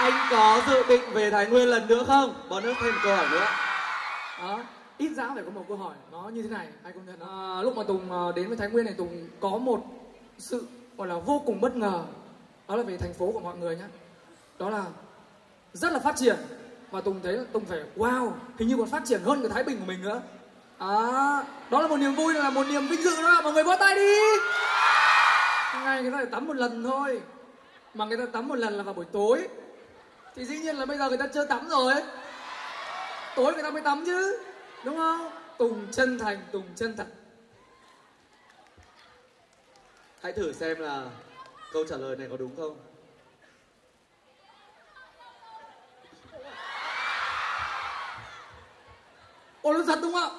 Anh có dự định về Thái Nguyên lần nữa không? Bọn nước thêm câu hỏi nữa. Ít ra phải có một câu hỏi nó như thế này, anh công nhận không? Lúc mà Tùng đến với Thái Nguyên này, Tùng có một sự gọi là vô cùng bất ngờ. Đó là về thành phố của mọi người nhá. Đó là rất là phát triển. Và Tùng thấy Tùng phải wow, hình như còn phát triển hơn cái Thái Bình của mình nữa. Đó là một niềm vui, là một niềm vinh dự đó. Mọi người vỗ tay đi. Ngày người ta phải tắm một lần thôi. Mà người ta tắm một lần là vào buổi tối. Thì dĩ nhiên là bây giờ người ta chưa tắm rồi. Tối người ta mới tắm chứ, đúng không? Tùng chân thành, Tùng chân thật. Hãy thử xem là câu trả lời này có đúng không. Ôi nó thật đúng không ạ?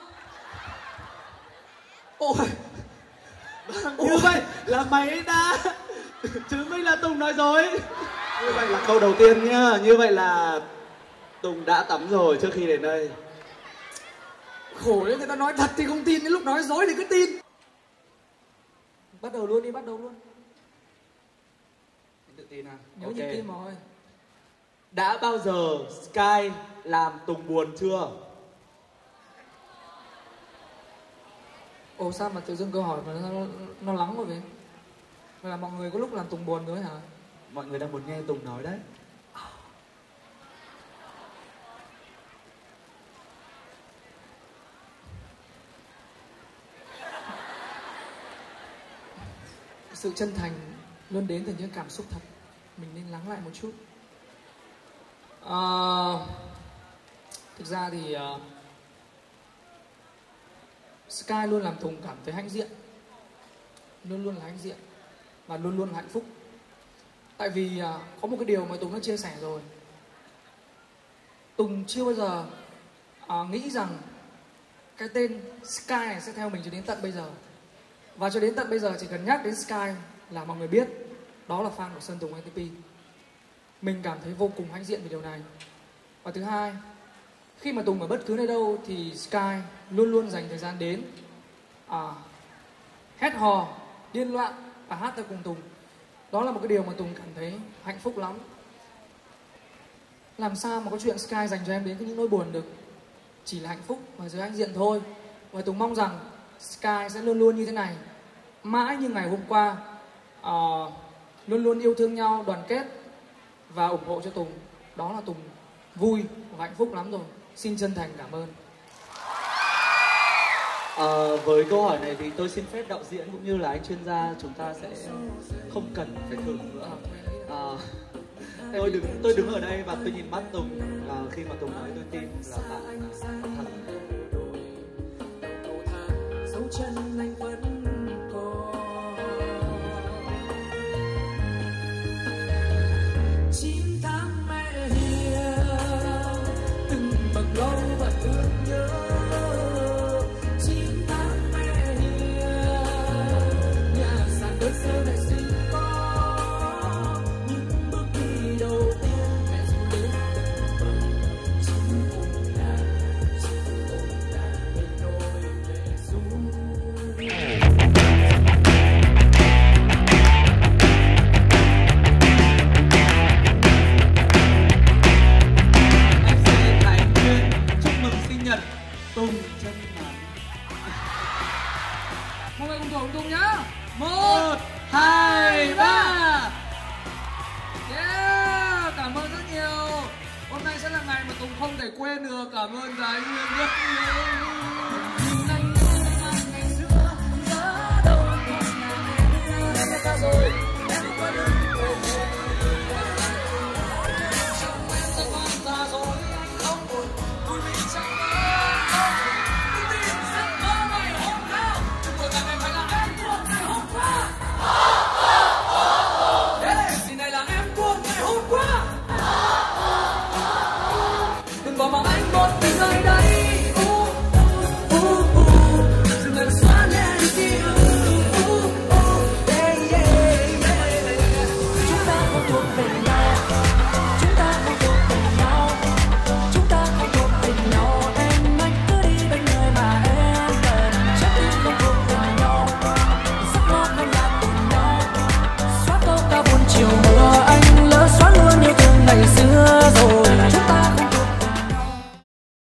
Ôi Như vậy là mày đã chứng minh là Tùng nói dối. Như vậy là câu đầu tiên nhá. Như vậy là Tùng đã tắm rồi trước khi đến đây. khổ đấy, người ta nói thật thì không tin, đến lúc nói dối thì cứ tin. Bắt đầu luôn đi, bắt đầu luôn. Anh tự tin à? Nhớ nhịp tim rồi. Đã bao giờ Sky làm Tùng buồn chưa? Ồ sao mà tự dưng câu hỏi mà nó lắng rồi vậy? Vậy là mọi người có lúc làm Tùng buồn rồi hả? Mọi người đang muốn nghe Tùng nói đấy. Sự chân thành luôn đến từ những cảm xúc thật. Mình nên lắng lại một chút. Thực ra thì Sky luôn làm Tùng cảm thấy hãnh diện. Luôn luôn là hãnh diện. Và luôn luôn là hạnh phúc. Tại vì có một cái điều mà Tùng đã chia sẻ rồi. Tùng chưa bao giờ nghĩ rằng cái tên Sky này sẽ theo mình cho đến tận bây giờ. Và cho đến tận bây giờ chỉ cần nhắc đến Sky là mọi người biết đó là fan của Sơn Tùng ATP. Mình cảm thấy vô cùng hãnh diện về điều này. Và thứ hai, khi mà Tùng ở bất cứ nơi đâu thì Sky luôn luôn dành thời gian đến hét hò, điên loạn và hát theo cùng Tùng. Đó là một cái điều mà Tùng cảm thấy hạnh phúc lắm. Làm sao mà có chuyện Sky dành cho em đến những nỗi buồn được. Chỉ là hạnh phúc và sự hãnh diện thôi. Và Tùng mong rằng Sky sẽ luôn luôn như thế này, mãi như ngày hôm qua, luôn luôn yêu thương nhau, đoàn kết và ủng hộ cho Tùng. Đó là Tùng vui và hạnh phúc lắm rồi. Xin chân thành cảm ơn. Với câu hỏi này thì tôi xin phép đạo diễn cũng như là anh chuyên gia chúng ta sẽ không cần phải thử nữa. Tôi đứng ở đây và tôi nhìn mắt Tùng, khi mà Tùng nói tôi tin là bạn thật. Dấu chân anh vẫn còn 9 tháng mẹ hiền từng bậc lâu và thương nhớ. 9 tháng mẹ hiền nhà sàn đơn sơ lại sinh có những bước đi đầu tiên mẹ dù đến từng bậc. 9 ôm đàn bên đôi về xuống. MC Thái Nguyên chúc mừng sinh nhật Tùng chân ngắn. Mọi người cùng thổi Tùng nhá. 1, 2, 3. Yeah, cảm ơn rất nhiều. Hôm nay sẽ là ngày mà Tùng không thể quên được. Cảm ơn Thái Nguyên rất nhiều.